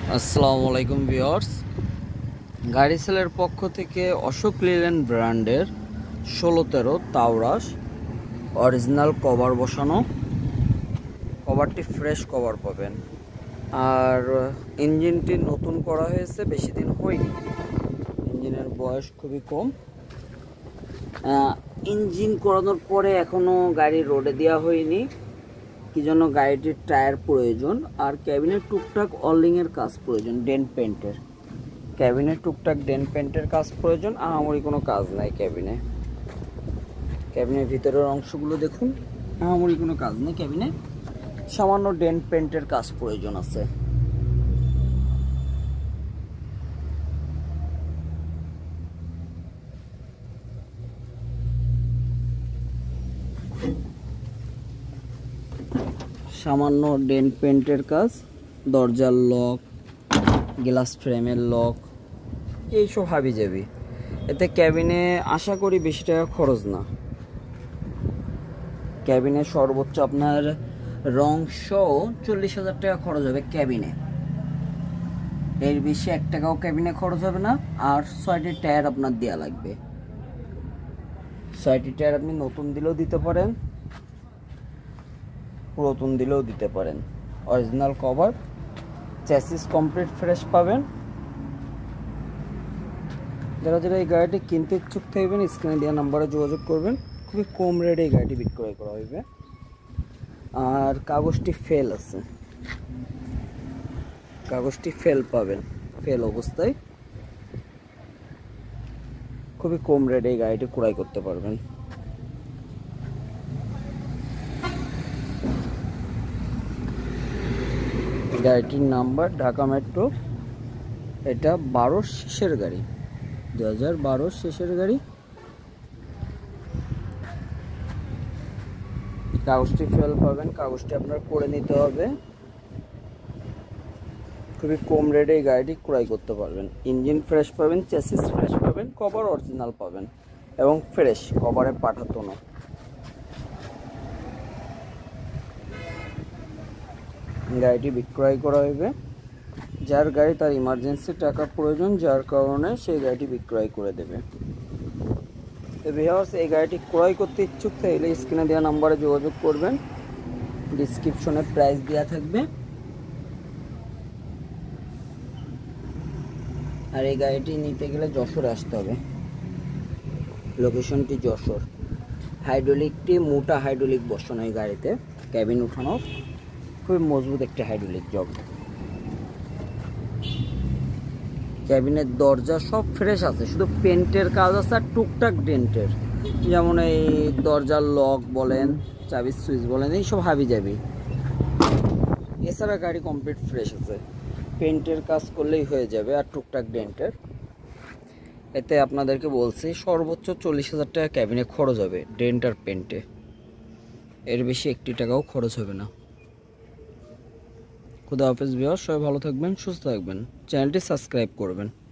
আসসালামু আলাইকুম ভিউয়ার্স, গাড়ি সেলের পক্ষ থেকে অশোক লেল্যান্ড ব্র্যান্ডের 16-13 তাওরাস অরিজিনাল কভার বসানো। কভারটি ফ্রেশ কভার পাবেন, আর ইঞ্জিনটি নতুন করা হয়েছে, বেশি দিন হয়নি। ইঞ্জিনের বয়স খুবই কম। ইঞ্জিন করানোর পরে এখনও গাড়ি রোডে দেওয়া হয়নি, কি জন্য গাড়িটির টায়ার প্রয়োজন, আর ক্যাবিনের টুকটাক অলিংয়ের কাজ প্রয়োজন, ডেন্ট পেন্টের। ক্যাবিনের টুকটাক ডেন্ট পেন্টের কাজ প্রয়োজন, আহামরি কোনো কাজ নাই ক্যাবিনের ভিতরের অংশগুলো দেখুন, আহামরি কোনো কাজ নেই ক্যাবিনে, সামান্য ডেন্ট পেন্টের কাজ প্রয়োজন আছে। সামান্য ডেন্ট পেন্টের কাজ, দরজার লক, গ্লাস ফ্রেমের লক, এইসব হাবিজাবি। এতে ক্যাবিনে আশা করি বেশি টাকা খরচ না। ক্যাবিনে সর্বোচ্চ আপনার রং সহ 40,000 টাকা খরচ হবে ক্যাবিনে, এর বেশি 1 টাকাও ক্যাবিনে খরচ হবে না। আর 6টি টায়ার আপনার দেওয়া লাগবে। 6টি টায়ার আপনি নতুন দিলেও দিতে পারেন, পুরাতন দিলেও দিতে পারেন। Original cover, chassis complete fresh পাবেন। যারা যারা এই গাড়িটি কিনতে ইচ্ছুক থাকবেন, স্ক্রিনে দেওয়া নাম্বারে যোগাযোগ করবেন। খুবই কম রেটে এই গাড়িটি বিক্রয় করা হইবে। আর কাগজটি ফেল আছে, কাগজটি ফেল পাবেন, ফেল অবস্থায়। খুবই কম রেটে এই গাড়িটি ক্রয় করতে পারবেন। গাড়িটির নাম্বার ঢাকা মেট্রো, এটা 12 শেষের গাড়ি, 2012 শেষের গাড়ি। কাগজটি ফেল পাবেন, কাগজটি আপনার করে নিতে হবে। খুবই কম রেটে এই গাড়িটি ক্রয় করতে পারবেন। ইঞ্জিন ফ্রেশ পাবেন, চ্যাসিস ফ্রেশ পাবেন, কভার অরিজিনাল পাবেন এবং ফ্রেশ, কভারে পাঠাতো না। গাড়িটি বিক্রয় করা হইবে। যার গাড়ি তার ইমার্জেন্সি টাকা প্রয়োজন, যার কারণে সেই গাড়িটি বিক্রয় করে দেবে। তো ভিউয়ার্স, এই গাড়িটি ক্রয় করতে ইচ্ছুক থাকলে স্ক্রিনে দেওয়া নাম্বারে যোগাযোগ করবেন। ডিসক্রিপশনে প্রাইস দেওয়া থাকবে। আর এই গাড়িটি নিতে গেলে যশোরে আসতে হবে, লোকেশনটি যশোর। হাইড্রোলিকটি মোটা হাইড্রোলিক বসানো এই গাড়িতে, ক্যাবিন উঠানো, খুবই মজবুত একটি হাইড্রোলিক জব। ক্যাবিনের দরজা সব ফ্রেশ আছে, শুধু পেন্টের কাজ আছে আর টুকটাক ডেন্টের, যেমন এই দরজার লক বলেন, চাবির সুইচ বলেন, এইসব হাবি যাবি। এছাড়া গাড়ি কমপ্লিট ফ্রেশ আছে, পেন্টের কাজ করলেই হয়ে যাবে আর টুকটাক ডেন্টের। এতে আপনাদেরকে বলছি সর্বোচ্চ 40,000 টাকা ক্যাবিনে খরচ হবে ডেন্ট আর পেন্টে, এর বেশি 1 টাকাও খরচ হবে না। খুদা হাফেজ ভিউয়ার্স, সবাই ভালো থাকবেন, সুস্থ থাকবেন, চ্যানেলটি সাবস্ক্রাইব করবেন।